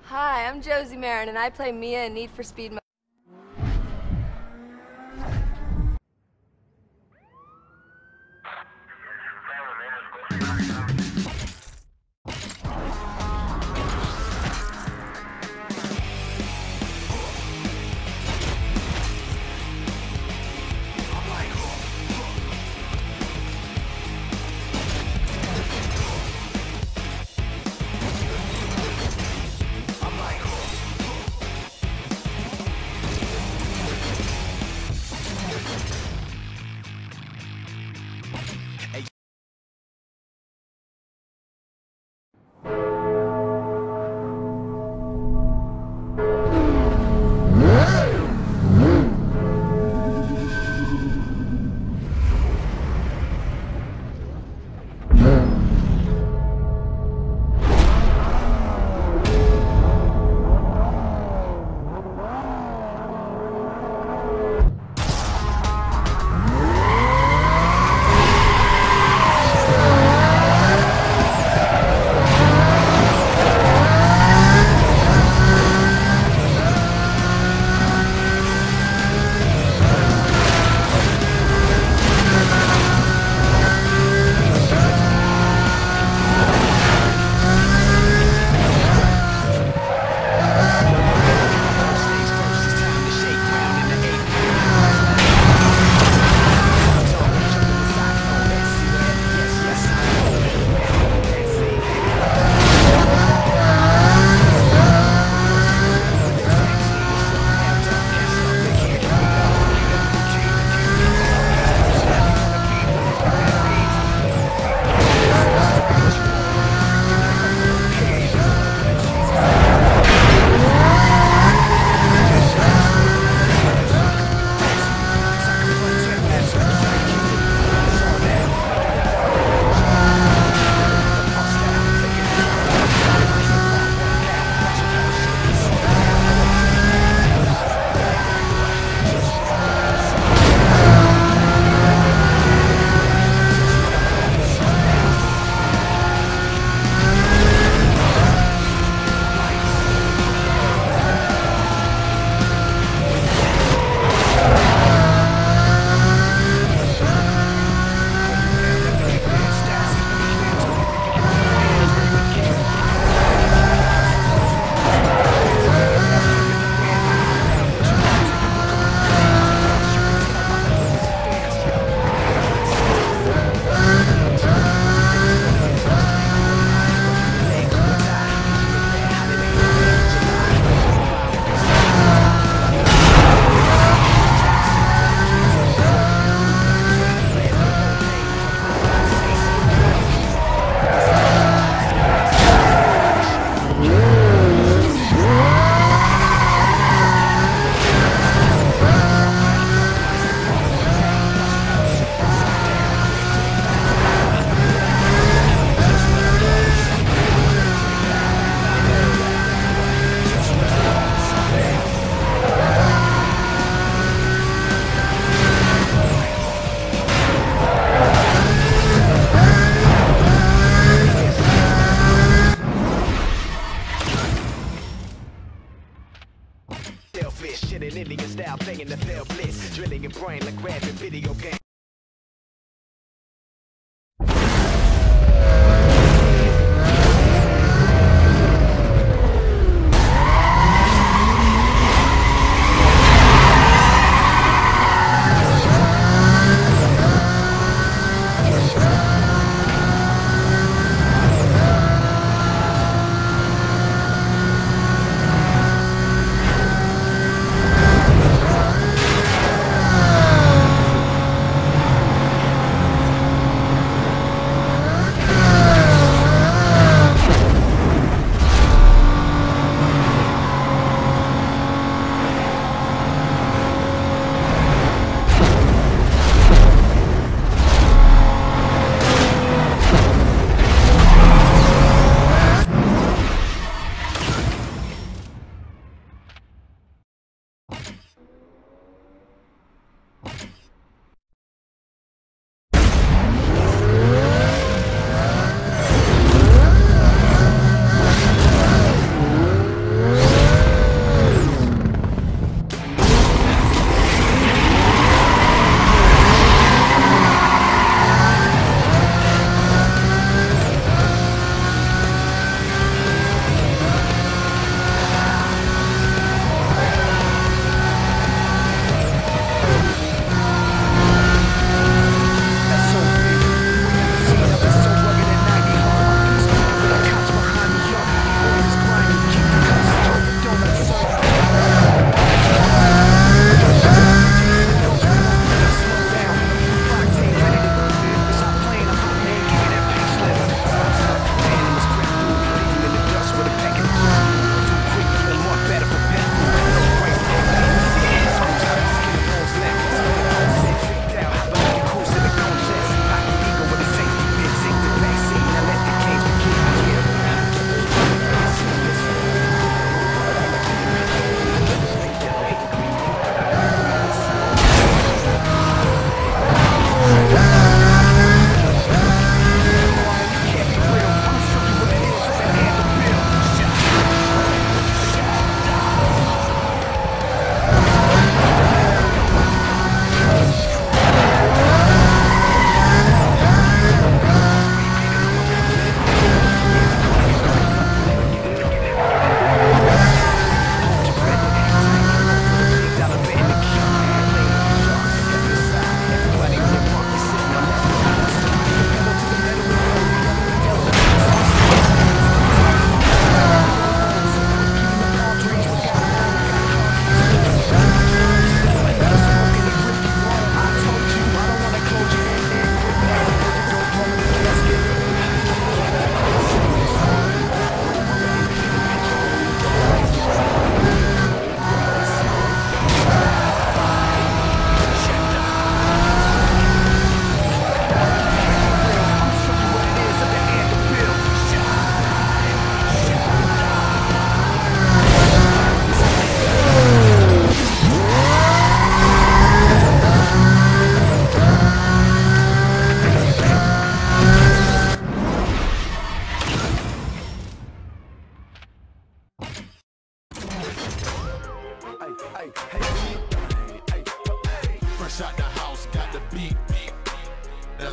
Hi, I'm Josie Marin, and I play Mia in Need for Speed. style, playing the fair bliss, drilling your brain like grabbing video game.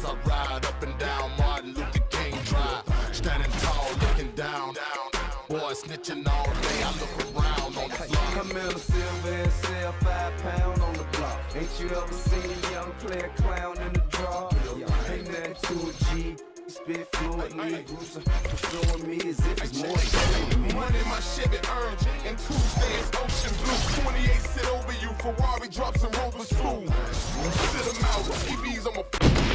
as I ride up and down Martin Luther King Drive. Standing tall, looking down. Boy, snitching all day, I look around on the floor. I'm in a silver and sell 5 pound on the block. Ain't you ever seen a young player clown in the draw? Ain't nothing to a G. Spit fluently, Bruce pursuing me as if it's more than me. Running my Chevy Earn and Tuesdays ocean blue. 28 sit over you, Ferrari drops and Rovers fool. Sit 'em out, TVs on my.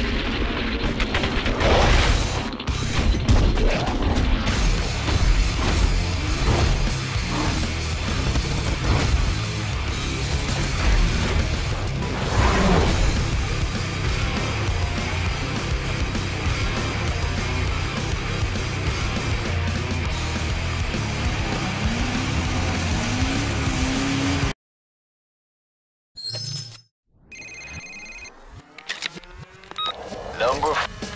Number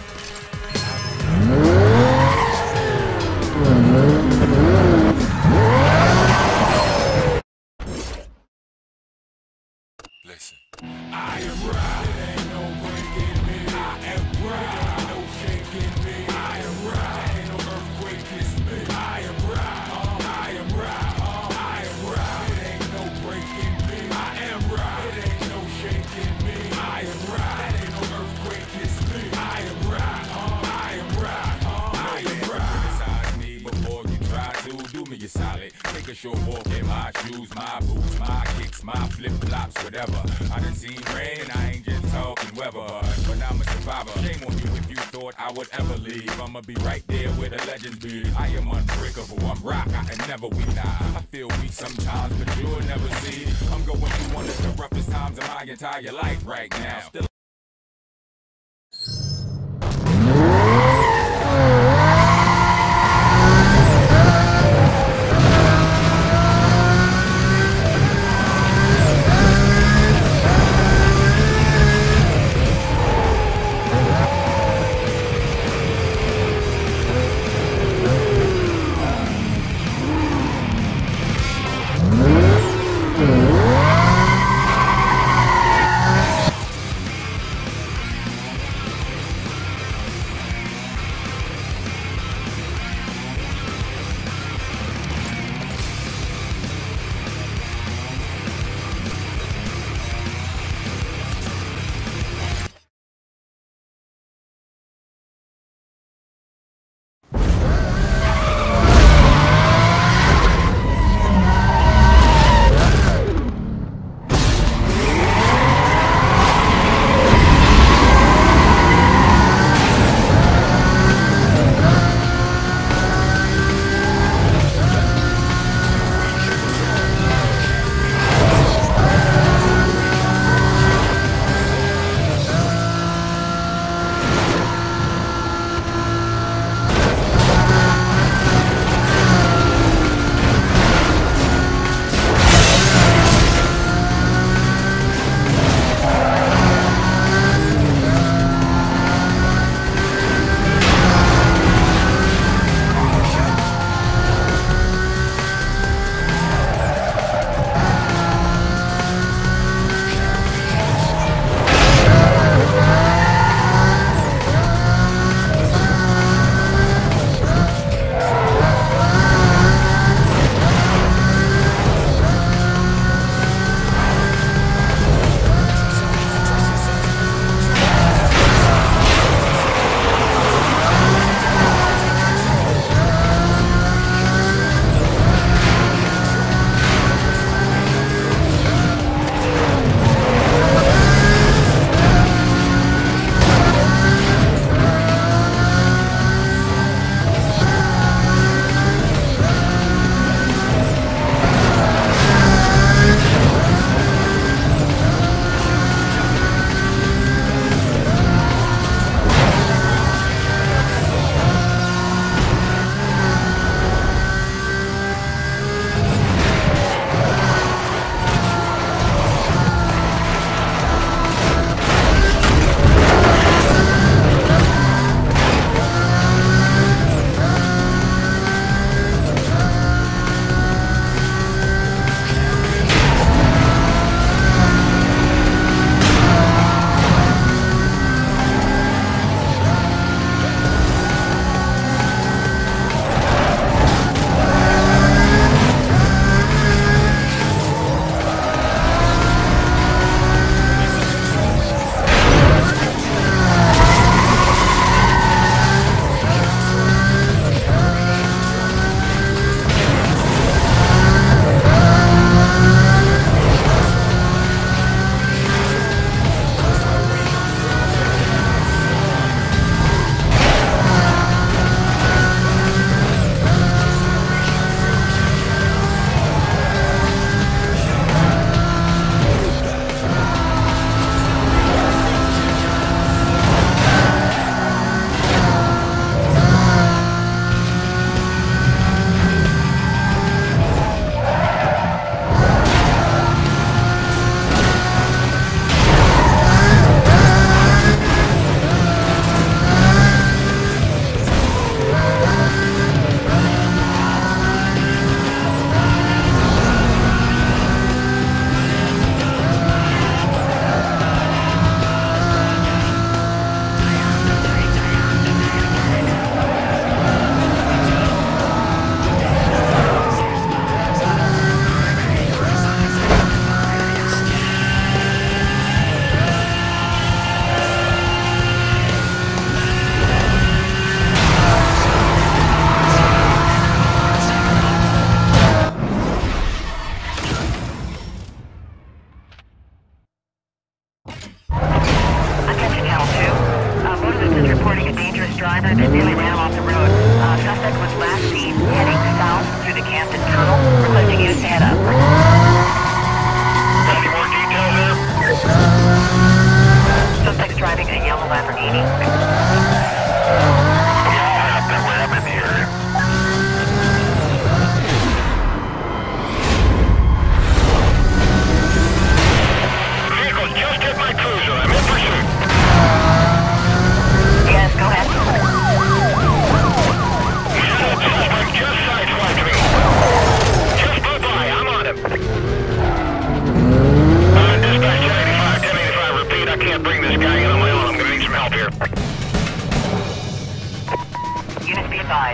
Listen. I am right, ain't no breaking me. I am right, ain't no shaking me. I am right, ain't no earthquake kiss me. I am right, I am right, I am right. It ain't no breaking me. I am right, it ain't no shaking me. I am right, ain't no earthquake kiss me. I am right, I am right, I am right. Criticize me before you try to do me a solid. Take a short walk in my shoes, my boots, my kicks, my flip-flops, whatever. I done seen rain and I ain't just talking weather, but I'm a survivor. Shame on you if you thought I would ever leave. I'ma be right there where the legends be. I am unbreakable, I'm rock, I can never we die. I feel weak sometimes, but you'll never see. I'm going through one of the roughest times of my entire life right now. Still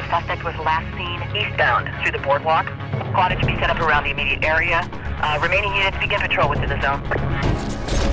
suspect was last seen eastbound through the boardwalk. Squad should be set up around the immediate area. Remaining units begin patrol within the zone.